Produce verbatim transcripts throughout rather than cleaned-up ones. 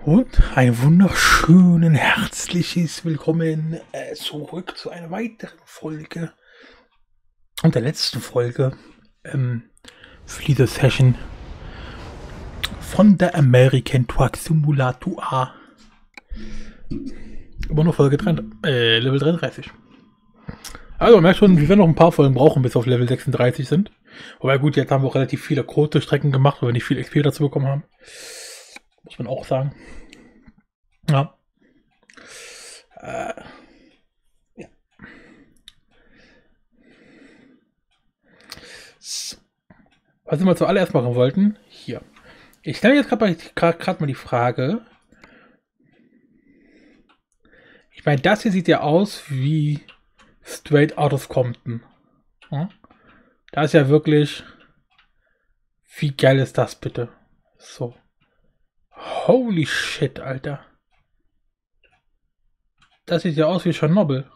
Und ein wunderschönen herzliches Willkommen äh, zurück zu einer weiteren Folge und der letzten Folge ähm, für diese Session von der American Truck Simulator. Immer nur Folge drei, äh, Level dreiunddreißig. Also man merkt schon, wir werden noch ein paar Folgen brauchen, bis wir auf Level sechsunddreißig sind. Wobei gut, jetzt haben wir auch relativ viele kurze Strecken gemacht, weil wir nicht viel X P dazu bekommen haben. Muss man auch sagen. Ja. Äh, ja. So. Was wir zuallererst machen wollten, hier. Ich stelle jetzt gerade mal die Frage. Ich meine, das hier sieht ja aus wie Straight Out of Compton. Ja? Das ist ja wirklich... Wie geil ist das bitte? So. Holy shit, Alter. Das sieht ja aus wie Tschernobyl.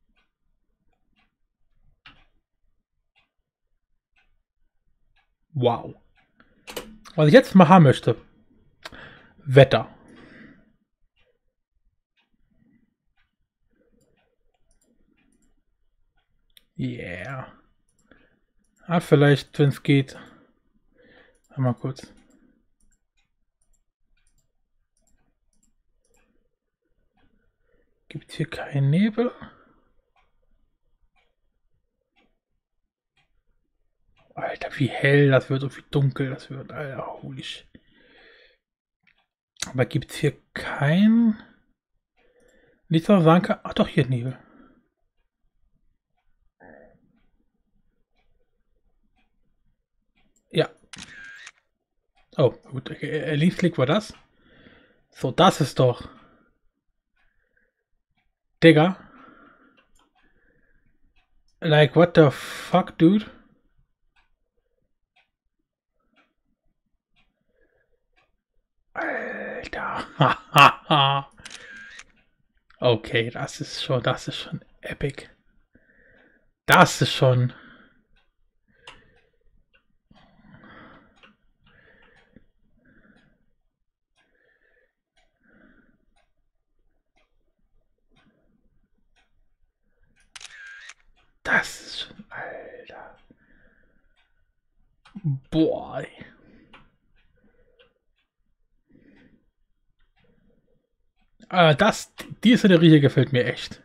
Wow. Was ich jetzt mal haben möchte. Wetter. Yeah. Ah, vielleicht, wenn es geht. Mal kurz. Gibt hier keinen Nebel? Alter, wie hell das wird und wie dunkel das wird. Alter, holy shit. Aber gibt es hier kein... Nichts, was man sagen kann? Ach doch, hier Nebel. Ja. Oh, gut. Okay. Linksklick war das. So, das ist doch... Digga. Like, what the fuck, dude? Alter. Okay, das ist schon, das ist schon epic. Das ist schon... Das ist schon... Alter. Boah. Ah, das, die Szenerie hier gefällt mir echt.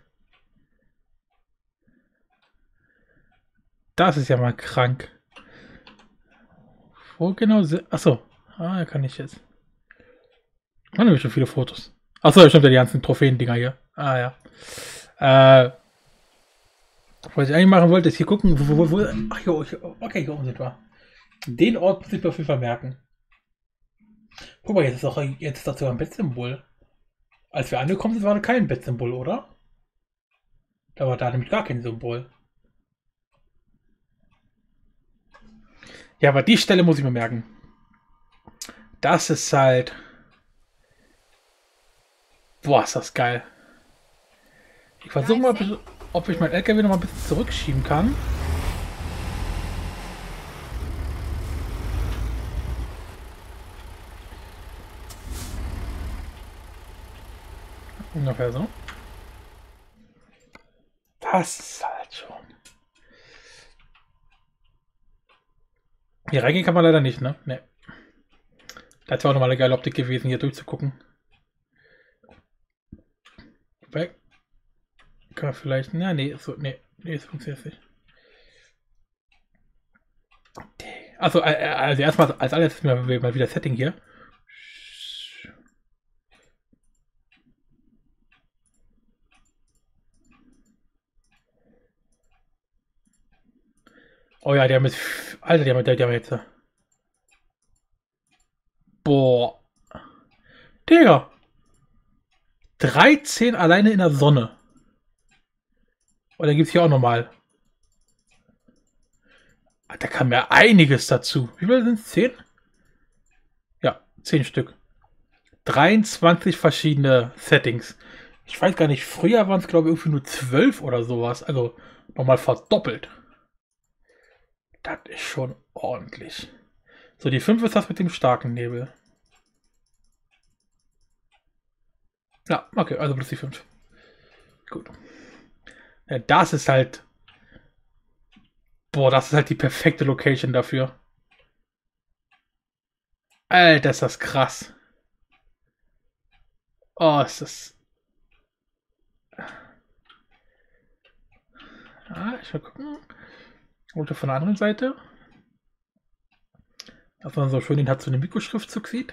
Das ist ja mal krank. Wo genau sind... Achso. Ah, kann ich jetzt. Da habe ich schon viele Fotos. Achso, da stimmt ja die ganzen Trophäen-Dinger hier. Ah, ja. Äh... Was ich eigentlich machen wollte, ist hier gucken, wo, wo, wo, ach, hier, okay, hier oben sind wir. Den Ort muss ich mir auf jeden Fall merken. Guck mal, jetzt ist auch, jetzt ist das sogar ein Bettsymbol. Als wir angekommen sind, war da kein Bettsymbol, oder? Da war da nämlich gar kein Symbol. Ja, aber die Stelle muss ich mir merken. Das ist halt... Boah, ist das geil. Ich versuche mal, ob ich mein L K W noch mal ein bisschen zurückschieben kann. Ungefähr so. Das ist halt schon. Hier reingehen kann man leider nicht, ne? Ne. Das wäre auch nochmal eine geile Optik gewesen, hier durchzugucken. Weg. Kann man vielleicht. Na, nee, so, nee, nee, es funktioniert nicht. Also, also erstmal als alles mal wieder Setting hier. Oh ja, die haben jetzt. Alter, die haben, die haben jetzt. Boah. Digga. dreizehn alleine in der Sonne. Und dann gibt es hier auch nochmal. Da kam ja einiges dazu. Wie viele sind es? zehn? Ja, zehn Stück. dreiundzwanzig verschiedene Settings. Ich weiß gar nicht, früher waren es glaube ich irgendwie nur zwölf oder sowas. Also nochmal verdoppelt. Das ist schon ordentlich. So, die fünf ist das mit dem starken Nebel. Ja, okay, also plus die fünf. Gut. Ja, das ist halt... Boah, das ist halt die perfekte Location dafür. Alter, ist das krass. Oh, ist das... Ah, ich will gucken. Oder von der anderen Seite. Dass man so schön den hat so eine Mikroschriftzug sieht.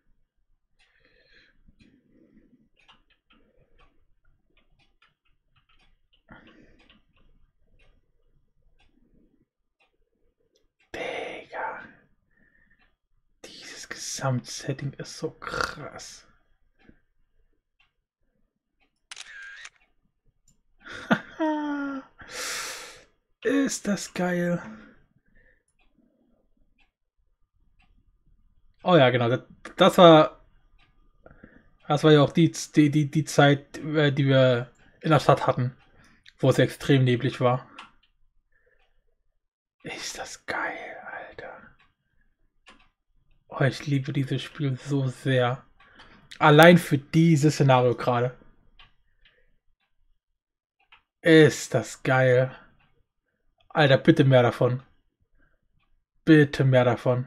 Digga. Dieses Gesamtsetting ist so krass. Ist das geil. Oh ja, genau. Das, das war das war ja auch die, die, die, die Zeit, äh, die wir in der Stadt hatten, wo es extrem neblig war. Ist das geil, Alter. Oh, ich liebe dieses Spiel so sehr. Allein für dieses Szenario gerade. Ist das geil. Alter, bitte mehr davon. Bitte mehr davon.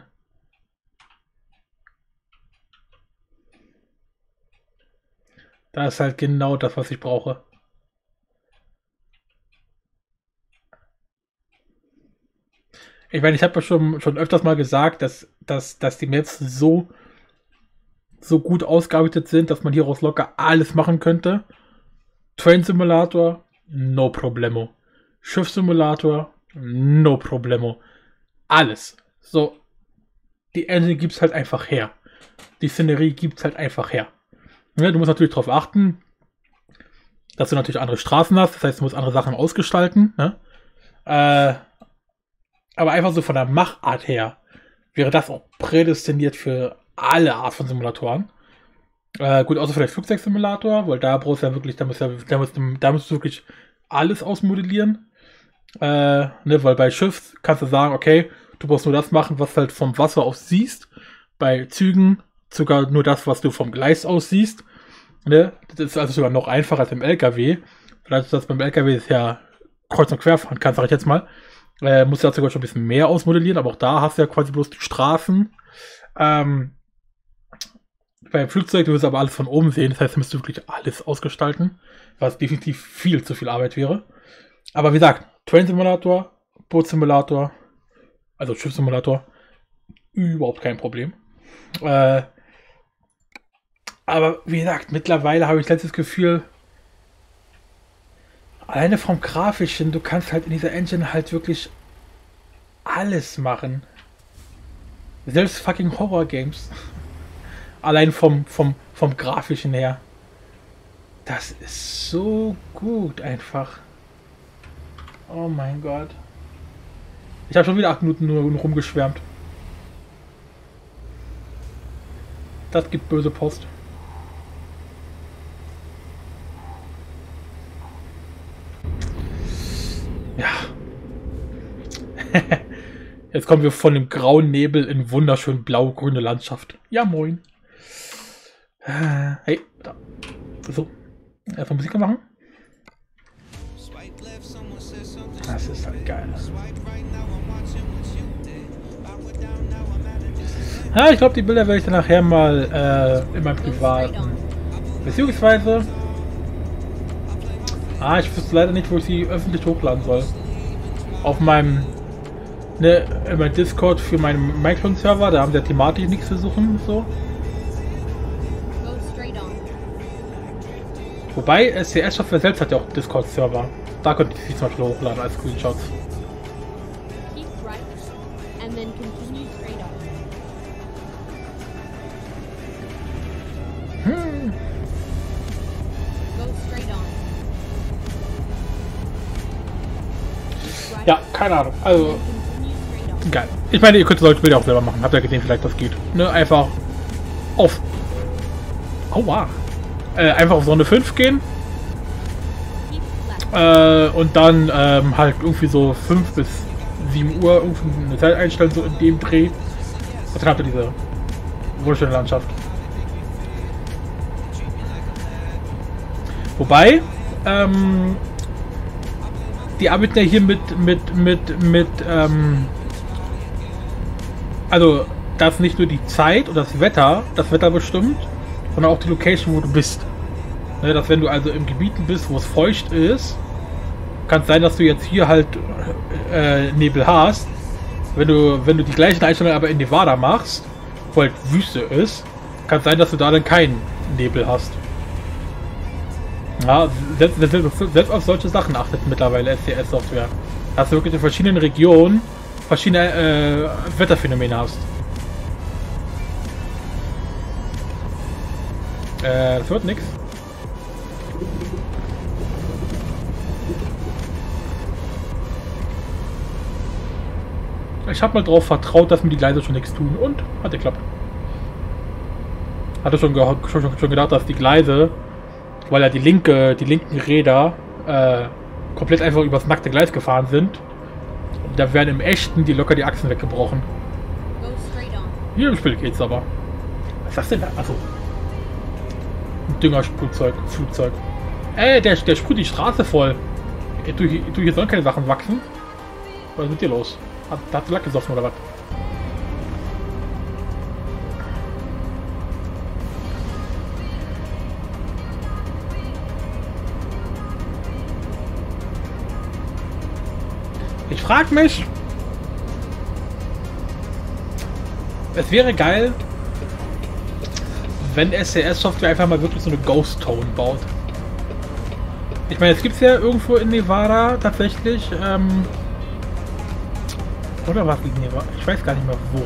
Das ist halt genau das, was ich brauche. Ich meine, ich habe ja schon, schon öfters mal gesagt, dass, dass, dass die Maps so, so gut ausgearbeitet sind, dass man hieraus locker alles machen könnte. Train Simulator, no problemo. Schiffssimulator, no problemo. Alles. So, die Engine gibt's halt einfach her. Die Szenerie gibt's halt einfach her. Ja, du musst natürlich darauf achten, dass du natürlich andere Straßen hast. Das heißt, du musst andere Sachen ausgestalten. Ne? Äh, aber einfach so von der Machart her wäre das auch prädestiniert für alle Art von Simulatoren. Äh, gut, außer vielleicht Flugzeugsimulator, weil da brauchst du ja wirklich, da musst du, da musst du, da musst du wirklich alles ausmodellieren. Äh, ne, weil bei Schiff kannst du sagen, okay, du brauchst nur das machen, was du halt vom Wasser aus siehst. Bei Zügen sogar nur das, was du vom Gleis aus siehst. Ne? Das ist also sogar noch einfacher als im L K W. Vielleicht ist das beim L K W ist ja kreuz und quer fahren kannst, sag ich jetzt mal. Äh, musst du ja sogar schon ein bisschen mehr ausmodellieren, aber auch da hast du ja quasi bloß die Straßen. Ähm, beim Flugzeug, du wirst aber alles von oben sehen, das heißt, du müsstest wirklich alles ausgestalten, was definitiv viel zu viel Arbeit wäre. Aber wie gesagt, Train Simulator, Boot Simulator, also Schiffssimulator, überhaupt kein Problem. Äh, aber wie gesagt, mittlerweile habe ich letztes Gefühl, alleine vom Grafischen, du kannst halt in dieser Engine halt wirklich alles machen. Selbst fucking Horror-Games. Allein vom, vom, vom Grafischen her. Das ist so gut einfach. Oh mein Gott. Ich habe schon wieder acht Minuten nur rumgeschwärmt. Das gibt böse Post. Ja. Jetzt kommen wir von dem grauen Nebel in wunderschön blau-grüne Landschaft. Ja, moin. Hey, da. So. Erstmal Musik machen. Das ist halt geil. Ja, ich glaube, die Bilder werde ich dann nachher mal äh, in meinem privaten. Beziehungsweise. Ah, ich wüsste leider nicht, wo ich sie öffentlich hochladen soll. Auf meinem. Ne, in meinem Discord für meinen Minecraft-Server, da haben sie ja thematisch nichts zu suchen, so. Wobei, C S-Software selbst hat ja auch einen Discord-Server. Da könnte ich sie zum Beispiel hochladen als Screenshots. Hm. Ja, keine Ahnung. Also, geil. Ich meine, ihr könnt solche Bilder auch selber machen. Habt ihr gesehen, vielleicht das geht. Ne, einfach auf. Aua. Äh, einfach auf Sonne fünf gehen. Äh, und dann ähm, halt irgendwie so fünf bis sieben Uhr irgendwie eine Zeit einstellen, so in dem Dreh. Und dann habt ihr diese wunderschöne Landschaft. Wobei, ähm, die arbeiten ja hier mit, mit, mit, mit, ähm, also, dass nicht nur die Zeit und das Wetter, das Wetter bestimmt, sondern auch die Location, wo du bist. Ne, dass wenn du also im Gebieten bist, wo es feucht ist, kann es sein, dass du jetzt hier halt äh, Nebel hast. Wenn du, wenn du die gleichen Einstellungen aber in Nevada machst, wo halt Wüste ist, kann es sein, dass du da dann keinen Nebel hast. Ja, selbst, selbst, selbst auf solche Sachen achtet mittlerweile S C S-Software. Dass du wirklich in verschiedenen Regionen verschiedene äh, Wetterphänomene hast. Äh, das wird nix. Ich habe mal drauf vertraut, dass mir die Gleise schon nichts tun und hat geklappt. Hatte schon, ge schon, schon gedacht, dass die Gleise, weil ja die linke, die linken Räder äh, komplett einfach übers nackte Gleis gefahren sind, da werden im Echten die locker die Achsen weggebrochen. Hier im Spiel geht's aber. Was ist das denn da? Achso. Ein Düngersprühzeug, Flugzeug. Ey, der, der sprüht die Straße voll. Du, du hier sollen keine Sachen wachsen. Was ist mit dir los? Hat, hat Lack gesoffen oder was? Ich frag mich, es wäre geil, wenn S C S-Software einfach mal wirklich so eine Ghost Town baut. Ich meine, es gibt es ja irgendwo in Nevada tatsächlich, ähm, oder was in Nevada? Ich weiß gar nicht mehr wo.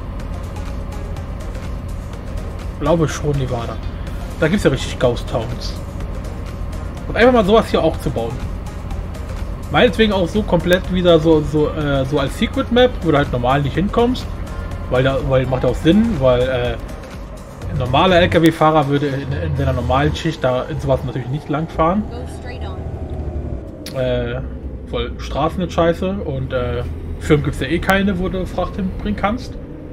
Ich glaube schon Nevada. Da gibt es ja richtig Ghost Towns. Und einfach mal sowas hier auch zu bauen. Meinetwegen auch so komplett wieder so, so, äh, so als Secret Map, wo du halt normal nicht hinkommst. Weil da, weil macht auch Sinn, weil äh, ein normaler L K W-Fahrer würde in, in seiner normalen Schicht da in sowas natürlich nicht lang fahren. Äh, weil Straßen sind scheiße und äh, Firmen gibt es ja eh keine, wo du Fracht hinbringen kannst.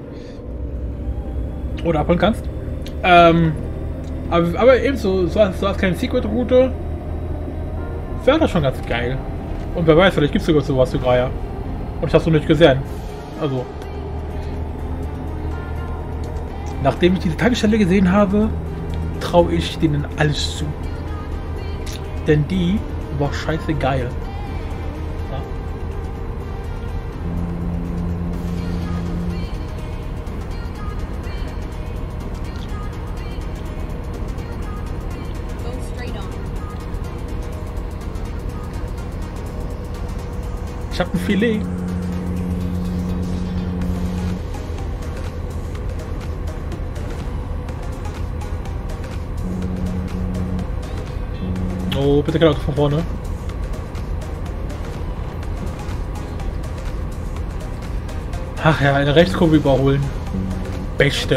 Oder abholen kannst. Ähm, aber, aber eben so, so als, so als kleine Secret-Route wäre das schon ganz geil. Und wer weiß, vielleicht gibt es sogar sowas zu Greier. Und ich habe es noch nicht gesehen. Also. Nachdem ich diese Tankstelle gesehen habe, traue ich denen alles zu. Denn die war scheiße geil. Ja. Ich habe ein Filet. Oh, bitte kein Auto von vorne. Ach ja, eine Rechtskurve überholen. Beste.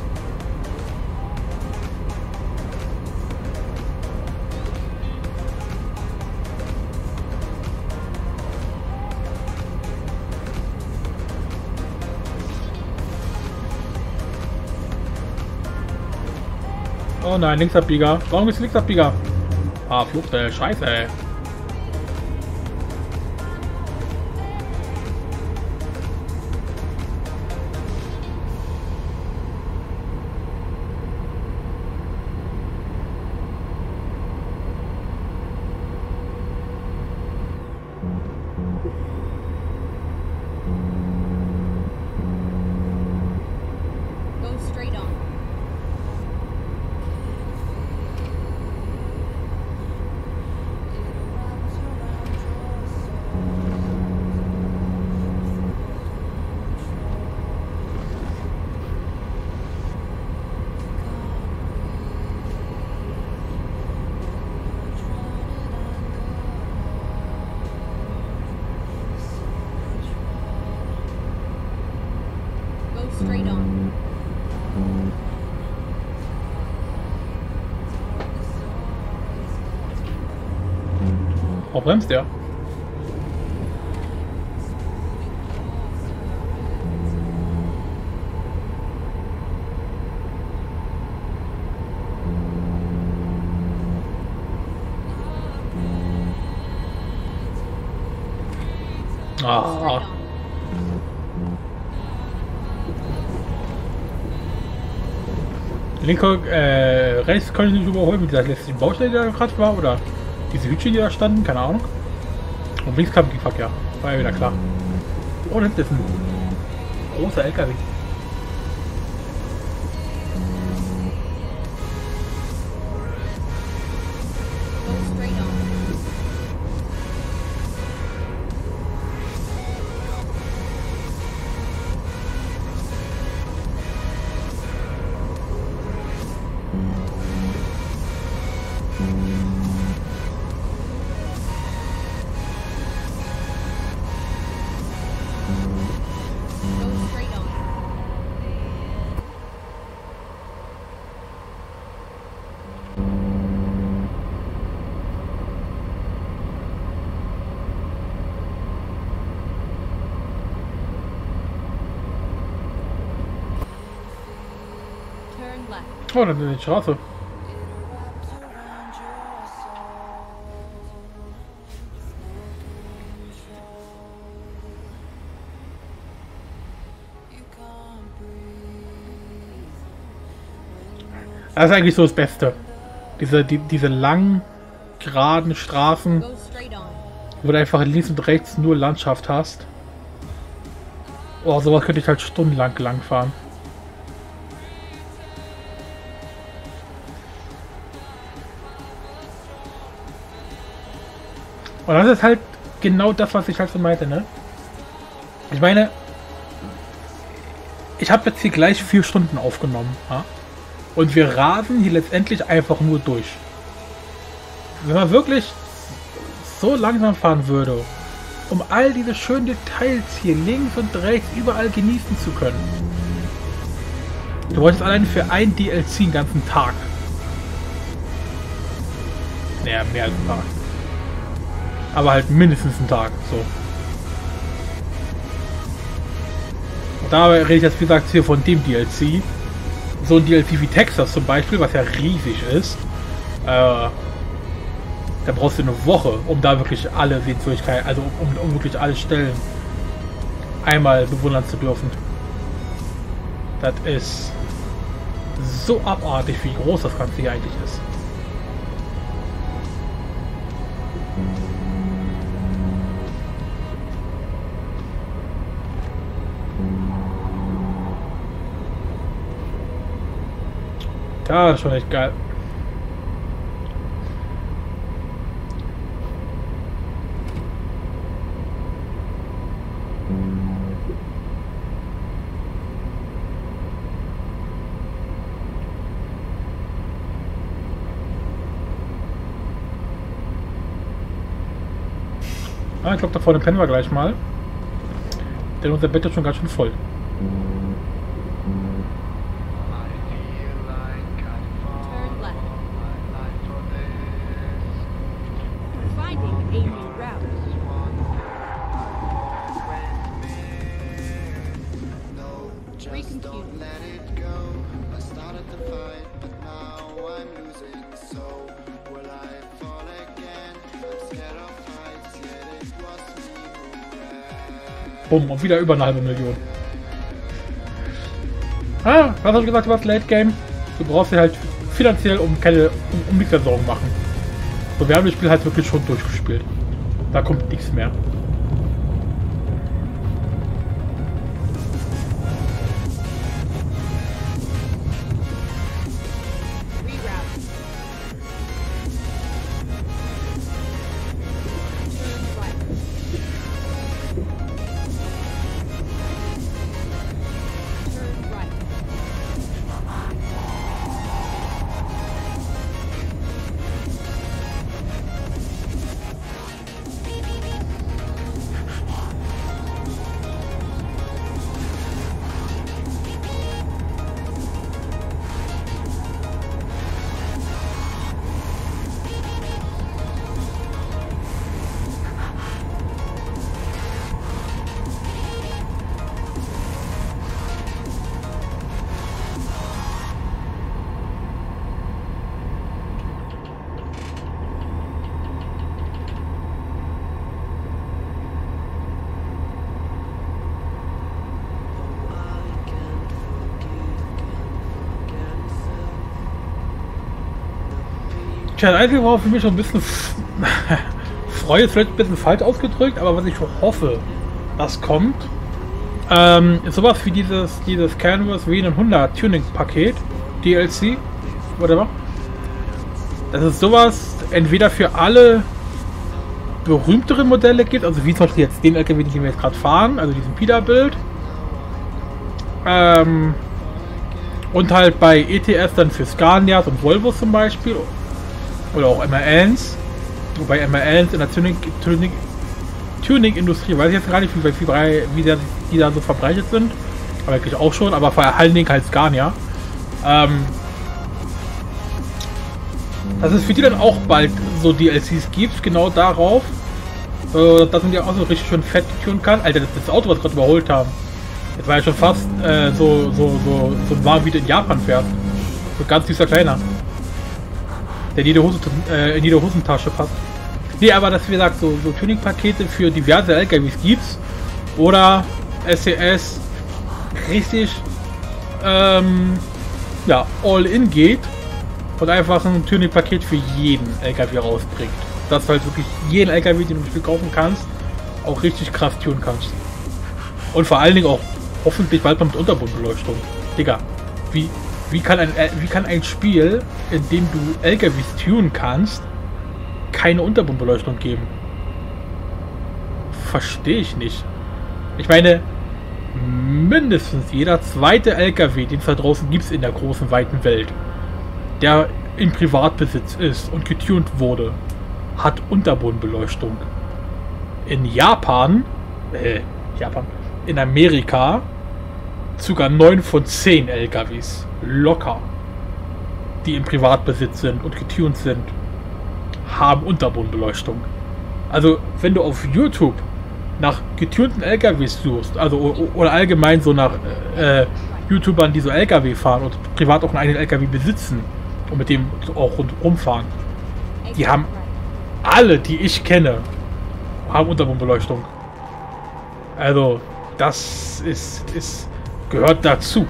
Oh nein, Linksabbieger. Warum ist Linksabbieger? Ah, Flucht, ey. Scheiße, ey. Straight on. Oh, bremst der? Ah. Linker, äh, rechts kann ich nicht überholen mit dieser letzten Baustelle, die da gerade war, oder diese Hütchen, die da standen, keine Ahnung. Und links kam die Verkehr, war ja wieder klar. Oh, das ist ein großer L K W. Oh, das ist die Straße. Das ist eigentlich so das Beste. Diese, die, diese langen, geraden Straßen, wo du einfach links und rechts nur Landschaft hast. Oh, sowas könnte ich halt stundenlang lang fahren. Und das ist halt genau das, was ich halt so meinte, ne? Ich meine, ich habe jetzt hier gleich vier Stunden aufgenommen, ja? Und wir rasen hier letztendlich einfach nur durch. Wenn man wirklich so langsam fahren würde, um all diese schönen Details hier links und rechts überall genießen zu können. Du wolltest allein für ein D L C den ganzen Tag. Naja, mehr als einen Tag. Aber halt mindestens einen Tag, so. Und da rede ich jetzt, wie gesagt, hier von dem D L C. So ein D L C wie Texas zum Beispiel, was ja riesig ist. Äh, da brauchst du eine Woche, um da wirklich alle Sehenswürdigkeiten, also um, um wirklich alle Stellen einmal bewundern zu dürfen. Das ist so abartig, wie groß das Ganze hier eigentlich ist. Das ist schon echt geil. Ah, ich glaube, da vorne pennen wir gleich mal. Denn unser Bett ist schon ganz schön voll. Bumm, und wieder über eine halbe Million. Ah, was hast du gesagt, du warst Late Game? Du brauchst dir halt finanziell um keine um, um nichts mehr Sorgen machen. So, wir haben das Spiel halt wirklich schon durchgespielt. Da kommt nichts mehr. Tja, das Einzige, worauf ich mich schon ein bisschen freue, ist vielleicht ein bisschen falsch ausgedrückt, aber was ich hoffe, das kommt, ähm, ist sowas wie dieses, dieses Canvas W hundert Tuning-Paket, D L C, whatever. Dass es sowas entweder für alle berühmteren Modelle gibt, also wie zum Beispiel jetzt den L K W, den wir jetzt gerade fahren, also diesen Pida-Bild. Ähm, und halt bei E T S dann für Scanias und Volvos zum Beispiel. Oder auch M R Ns. Wobei M R Ns in der Tuning, Tuning, Tuning-Industrie, weiß ich jetzt gar nicht, wie, wie, wie der, die da so verbreitet sind. Aber wirklich auch schon, aber vor allen Dingen halt Scania. Ähm, dass es für die dann auch bald so D L Cs gibt, genau darauf. Äh, dass man die auch so richtig schön fett tunen kann. Alter, das, das Auto, was wir gerade überholt haben. Das war ja schon fast äh, so, so, so, so warm, wie du in Japan fährst. So ganz süßer Kleiner. Der in jede, Hose, äh, in jede Hosentasche passt. Nee, aber dass wir sagen, so, so Tuning-Pakete für diverse L K Ws gibt's. Oder S E S richtig ähm, ja, all-in geht und einfach ein Tuning-Paket für jeden L K W rausbringt. Dass du halt wirklich jeden L K W, den du im Spiel kaufen kannst, auch richtig krass tunen kannst. Und vor allen Dingen auch hoffentlich bald mal mit Unterbodenbeleuchtung. Digga, wie, wie, kann ein, wie kann ein Spiel, in dem du L K Ws tunen kannst, keine Unterbodenbeleuchtung geben? Verstehe ich nicht. Ich meine, mindestens jeder zweite L K W, den es da draußen gibt in der großen, weiten Welt, der in Privatbesitz ist und getunt wurde, hat Unterbodenbeleuchtung. In Japan, äh, Japan, in Amerika sogar neun von zehn L K Ws locker, die im Privatbesitz sind und getunt sind, haben Unterbodenbeleuchtung. Also wenn du auf YouTube nach getunten L K Ws suchst, also oder allgemein so nach äh, YouTubern, die so L K W fahren und privat auch einen eigenen L K W besitzen und mit dem auch rundherum fahren, die haben alle, die ich kenne, haben Unterbodenbeleuchtung. Also das ist, ist gehört dazu.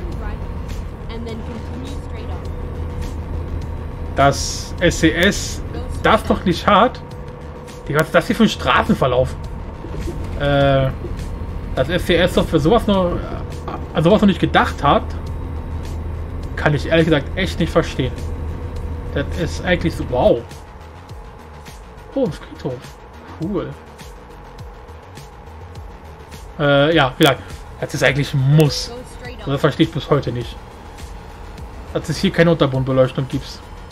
Dass S E S das noch nicht hat, die was ist das hier für ein Straßenverlauf? Äh, dass S E S doch für sowas noch, also sowas noch nicht gedacht hat, kann ich ehrlich gesagt echt nicht verstehen. Das ist eigentlich so, wow. Oh, ein Friedhof. Cool. Äh, ja, wie gesagt, das ist eigentlich ein Muss. Also das verstehe ich bis heute nicht. Dass es hier keine Unterbodenbeleuchtung gibt.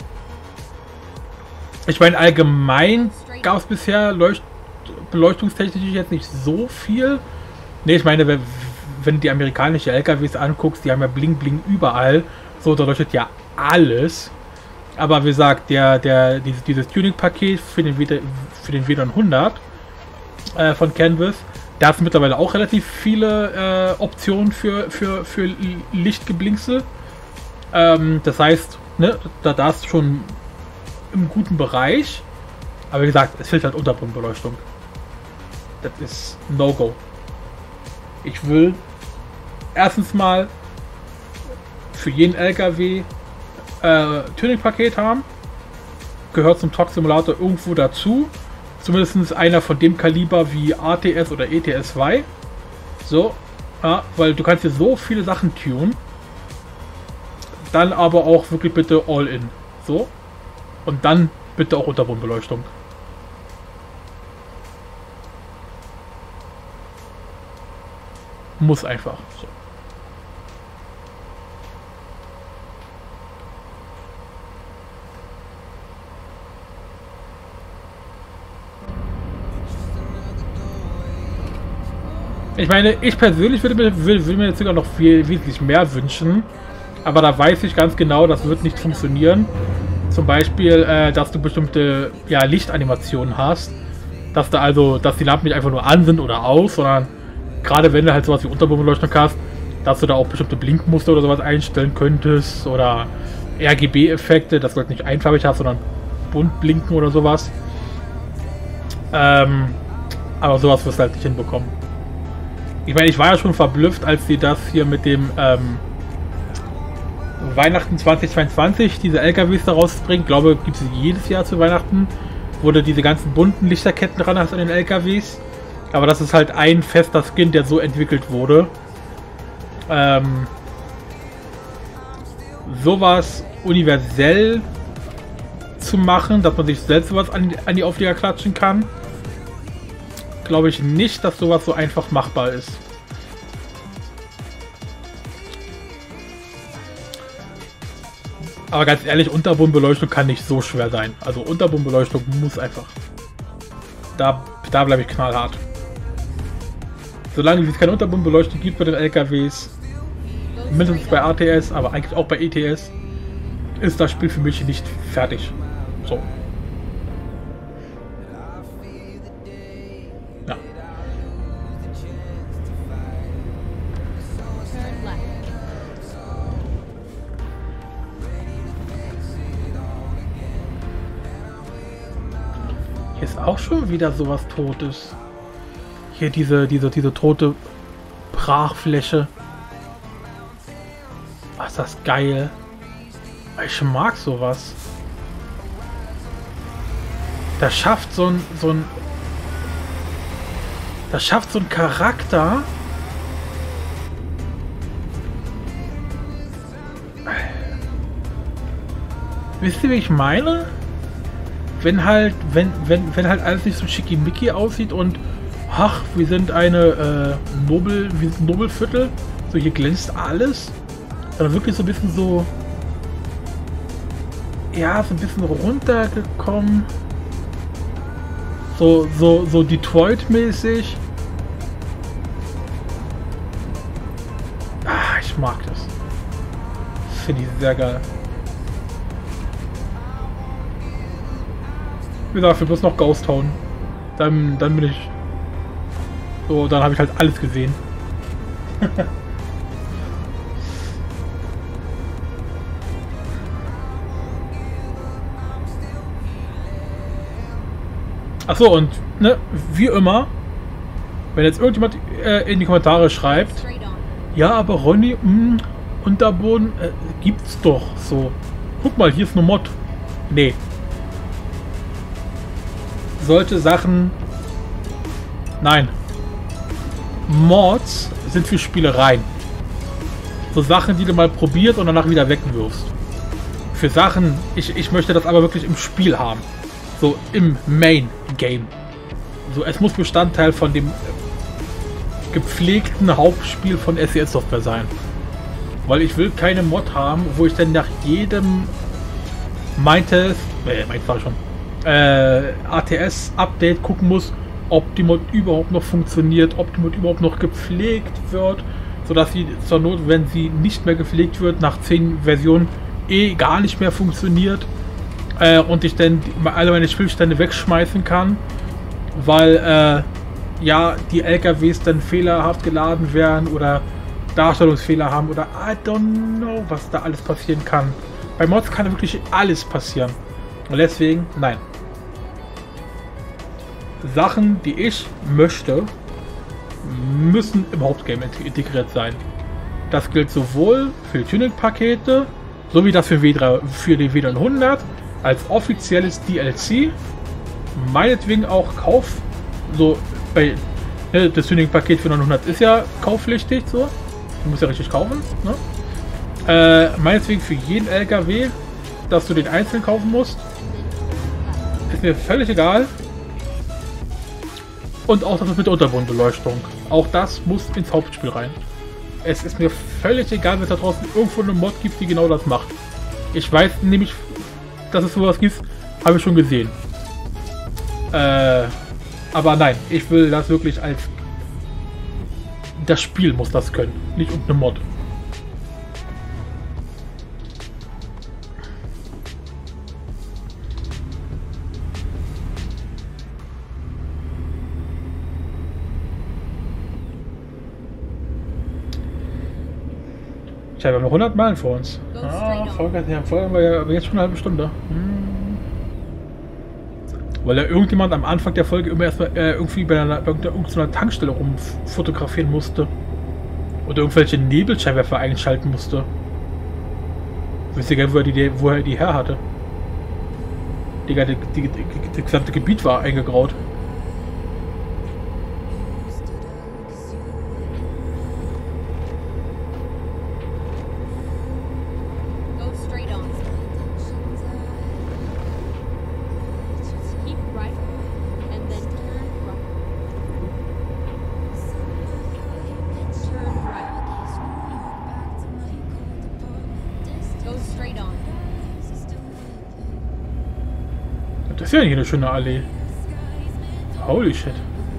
Ich meine, allgemein gab es bisher Leucht beleuchtungstechnisch jetzt nicht so viel. Ne, ich meine, wenn, wenn du die amerikanische L K Ws anguckst, die haben ja Bling Bling überall. So, da leuchtet ja alles. Aber wie gesagt, der, der, dieses, dieses Tuning-Paket für den, für den W hundert äh, von Canvas, da ist mittlerweile auch relativ viele äh, Optionen für, für, für Lichtgeblinkse. Ähm, das heißt, ne, da, da ist schon im guten Bereich. Aber wie gesagt, es fehlt halt Unterbodenbeleuchtung. Das ist No-Go. Ich will erstens mal für jeden L K W äh, Tuning-Paket haben. Gehört zum Truck Simulator irgendwo dazu. Zumindest einer von dem Kaliber wie A T S oder E T S zwei. So, ja, weil du kannst hier so viele Sachen tunen. Dann aber auch wirklich bitte All-In. So. Und dann bitte auch Unterbodenbeleuchtung. Muss einfach. So. Ich meine, ich persönlich würde mir, würde, würde mir jetzt sogar noch viel, wesentlich mehr wünschen. Aber da weiß ich ganz genau, das wird nicht funktionieren. Zum Beispiel, äh, dass du bestimmte ja, Lichtanimationen hast. Dass da also, dass die Lampen nicht einfach nur an sind oder aus, sondern gerade wenn du halt sowas wie Unterbodenbeleuchtung hast, dass du da auch bestimmte Blinkmuster oder sowas einstellen könntest. Oder R G B-Effekte, dass du halt nicht einfarbig hast, sondern bunt blinken oder sowas. Ähm, aber sowas wirst du halt nicht hinbekommen. Ich meine, ich war ja schon verblüfft, als sie das hier mit dem, ähm, Weihnachten zweitausendzweiundzwanzig diese L K Ws da rausbringt. Ich glaube, gibt es jedes Jahr zu Weihnachten, wo du diese ganzen bunten Lichterketten dran hast an den L K Ws. Aber das ist halt ein fester Skin, der so entwickelt wurde. Ähm, sowas universell zu machen, dass man sich selbst sowas an, an die Auflieger klatschen kann, glaube ich nicht, dass sowas so einfach machbar ist. Aber ganz ehrlich, Unterbodenbeleuchtung kann nicht so schwer sein. Also Unterbodenbeleuchtung muss einfach. Da, da bleibe ich knallhart. Solange es keine Unterbodenbeleuchtung gibt bei den L K Ws, mindestens bei A T S, aber eigentlich auch bei E T S, ist das Spiel für mich nicht fertig. So. Ja. Hier ist auch schon wieder sowas Totes. Hier diese, diese, diese tote Brachfläche. Ach, ist das geil. Ich mag sowas. Das schafft so ein, so ein... Das schafft so ein Charakter. Wisst ihr, wie ich meine? Wenn halt, wenn, wenn, wenn halt alles nicht so schickimicki aussieht und ach, wir sind eine äh, Nobel, wir sind Nobelviertel, so hier glänzt alles, sondern wirklich so ein bisschen so, ja, so ein bisschen runtergekommen, so, so, so Detroit-mäßig. Ah, ich mag das. Das finde ich sehr geil. Wie gesagt, wir bloß noch Ghost Town. Dann, dann bin ich so, dann habe ich halt alles gesehen. Achso, und ne, wie immer, wenn jetzt irgendjemand äh, in die Kommentare schreibt, ja, aber Ronny, mh, Unterboden äh, gibt's doch so. Guck mal, hier ist eine Mod. Nee. Solche Sachen. Nein. Mods sind für Spielereien. So Sachen, die du mal probiert und danach wieder wegwirfst. Für Sachen, ich, ich möchte das aber wirklich im Spiel haben. So im Main-Game. So, es muss Bestandteil von dem gepflegten Hauptspiel von S C S Software sein. Weil ich will keine Mod haben, wo ich dann nach jedem meinte, äh, meint war schon, äh, A T S-Update gucken muss, ob die Mod überhaupt noch funktioniert, ob die Mod überhaupt noch gepflegt wird, sodass sie zur Not, wenn sie nicht mehr gepflegt wird, nach zehn Versionen eh gar nicht mehr funktioniert äh, und ich dann alle meine Spielstände wegschmeißen kann, weil äh, ja, die L K Ws dann fehlerhaft geladen werden oder Darstellungsfehler haben oder I don't know, was da alles passieren kann. Bei Mods kann wirklich alles passieren. Und deswegen, nein. Sachen, die ich möchte, müssen im Hauptgame integriert sein. Das gilt sowohl für Tuning-Pakete, sowie das für, W drei, für die W dreihundert, als offizielles D L C. Meinetwegen auch Kauf, so bei ne, das Tuning-Paket für neunhundert ist ja kaufpflichtig, so. Du musst ja richtig kaufen, ne? Äh, meinetwegen für jeden L K W, dass du den einzeln kaufen musst. Ist mir völlig egal. Und auch das mit der Unterbodenbeleuchtung. Auch das muss ins Hauptspiel rein. Es ist mir völlig egal, wenn es da draußen irgendwo eine Mod gibt, die genau das macht. Ich weiß nämlich, dass es sowas gibt, habe ich schon gesehen. Äh, aber nein, ich will das wirklich als... Das Spiel muss das können, nicht irgendeine Mod. Tja, wir haben noch hundert Meilen vor uns. Ah, Folge, ja, Folge haben wir ja jetzt schon eine halbe Stunde. Hm. Weil ja irgendjemand am Anfang der Folge immer erstmal äh, irgendwie bei einer, bei irgendeiner Tankstelle rumfotografieren musste. Oder irgendwelche Nebelscheinwerfer einschalten musste. Wüsste gerne, wo er die, wo er die her hatte. Digga, die, die, die, das gesamte Gebiet war eingegraut. Das ist ja hier eine schöne Allee. Holy shit.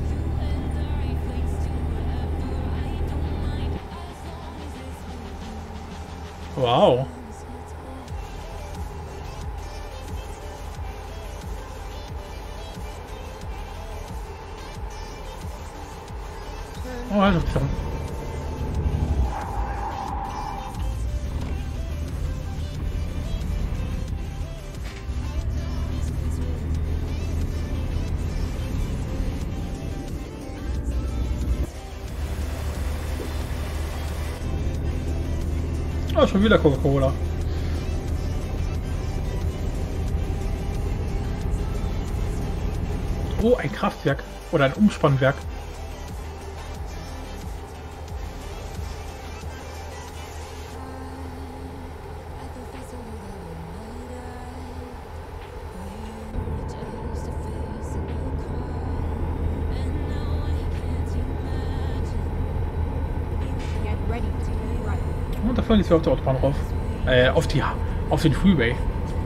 Wow. Oh, also, oh, schon wieder Coca-Cola. Oh, ein Kraftwerk oder ein Umspannwerk. Und da fahren die auf der Autobahn rauf. Äh, auf die, auf den Freeway.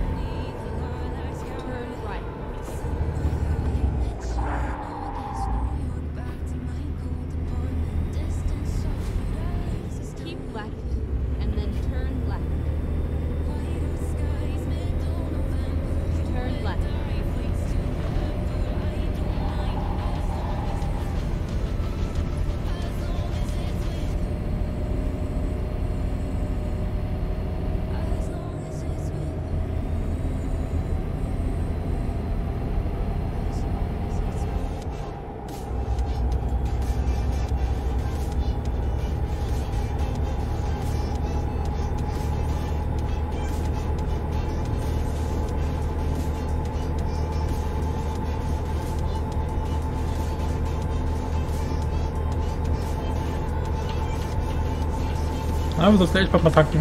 Aber das gleich mal tanken.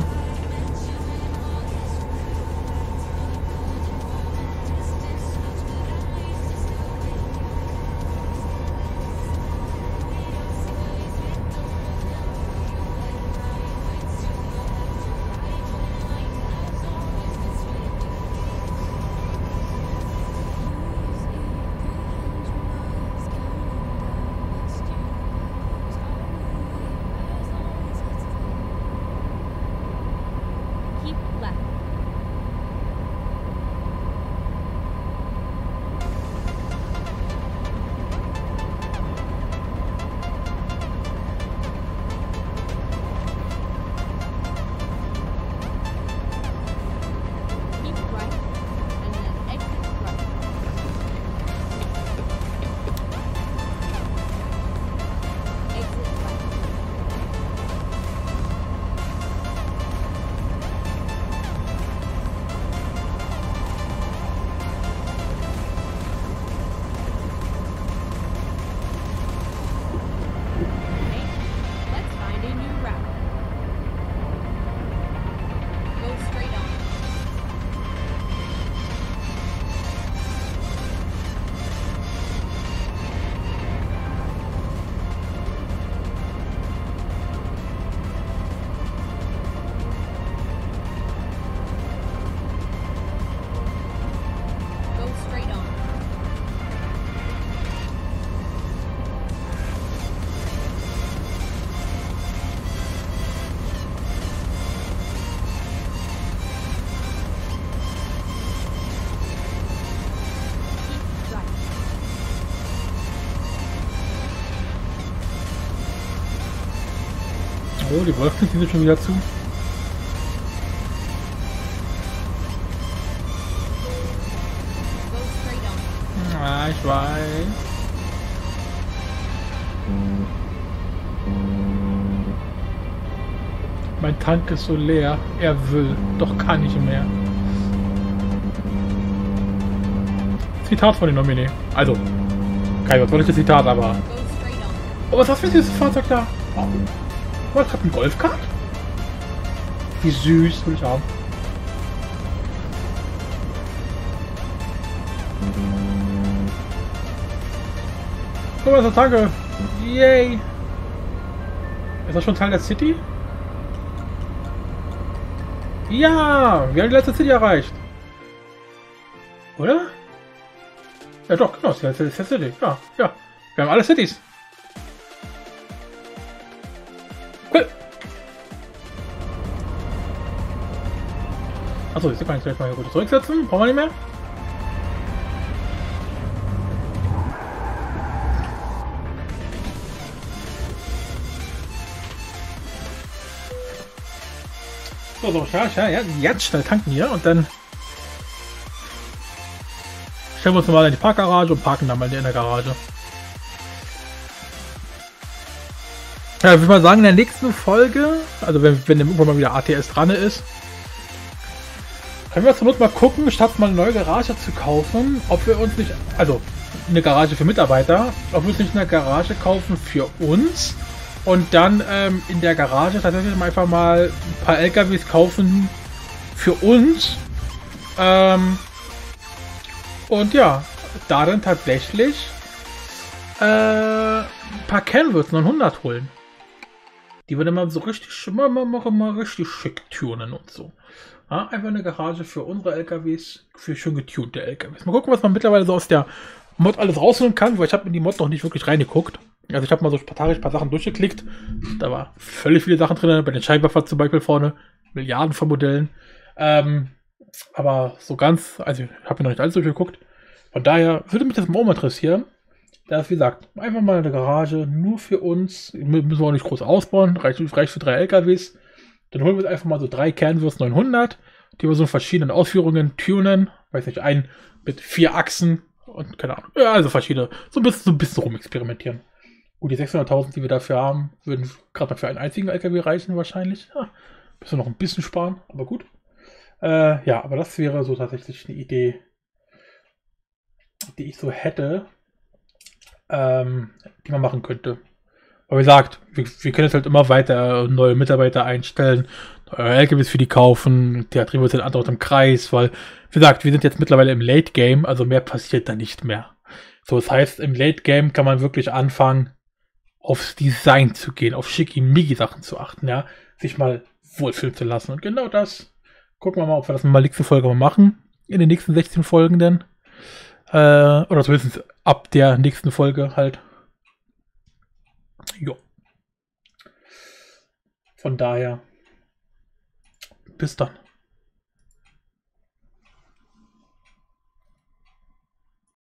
Oh, die Wolken sind schon wieder zu. Ah, ich weiß. Mein Tank ist so leer. Er will, doch kann nicht mehr. Zitat von den Nominee. Also, kein überzeugendes Zitat, aber... Oh, was hast du für dieses Fahrzeug da? Oh. Was, hat ein Golfkart? Wie süß, will ich haben. Guck mal, so Tanke. Yay. Ist das schon Teil der City? Ja, wir haben die letzte City erreicht. Oder? Ja doch, genau, das ist die letzte City. Ja, ja. Wir haben alle Cities. Cool. Achso, jetzt kann ich gleich mal hier gut zurücksetzen. Brauchen wir nicht mehr. So, so, ja, ja, ja, jetzt schnell tanken hier und dann stellen wir uns mal in die Parkgarage und parken dann mal in der Garage. Ja, ich würde mal sagen, in der nächsten Folge, also wenn, wenn irgendwann mal wieder A T S dran ist, können wir zur Not mal gucken, statt mal eine neue Garage zu kaufen, ob wir uns nicht, also eine Garage für Mitarbeiter, ob wir uns nicht eine Garage kaufen für uns. Und dann ähm, in der Garage tatsächlich einfach mal ein paar L K Ws kaufen für uns. Ähm, und ja, da dann tatsächlich äh, ein paar Canvas neunhundert holen. Die wir dann mal so richtig, mal, mal, mal, mal richtig schick tunen und so. Ja, einfach eine Garage für unsere L K Ws, für schön getunte L K Ws. Mal gucken, was man mittlerweile so aus der Mod alles rausholen kann, weil ich habe in die Mod noch nicht wirklich reingeguckt. Also ich habe mal so spartanisch ein paar Sachen durchgeklickt. Da war völlig viele Sachen drin, bei den Scheinwerfern zum Beispiel vorne. Milliarden von Modellen. Ähm, aber so ganz, also ich habe mir noch nicht alles durchgeguckt. Von daher würde mich das mal interessieren. Da ist, wie gesagt, einfach mal eine Garage nur für uns. Müssen wir auch nicht groß ausbauen. Reicht, reicht für drei L K Ws. Dann holen wir uns einfach mal so drei Canvas neunhundert, die wir so in verschiedenen Ausführungen tunen. Weiß nicht, einen mit vier Achsen und keine Ahnung. Ja, also verschiedene. So ein bisschen, so ein bisschen rumexperimentieren. Gut, die sechshunderttausend, die wir dafür haben, würden gerade mal für einen einzigen L K W reichen wahrscheinlich. Ja, müssen wir noch ein bisschen sparen, aber gut. Äh, ja, aber das wäre so tatsächlich eine Idee, die ich so hätte, ähm, die man machen könnte. Aber wie gesagt, wir, wir können jetzt halt immer weiter neue Mitarbeiter einstellen, neue L K Ws für die kaufen, der drehen wir uns den anderen im Kreis, weil, wie gesagt, wir sind jetzt mittlerweile im Late Game, also mehr passiert da nicht mehr. So, das heißt, im Late Game kann man wirklich anfangen, aufs Design zu gehen, auf Schickimicki-Sachen zu achten, ja, sich mal wohlfühlen zu lassen. Und genau das gucken wir mal, ob wir das in der nächsten Folge mal machen, in den nächsten sechzehn Folgen denn. Äh, oder zumindest ab der nächsten Folge halt. Jo. Von daher, bis dann.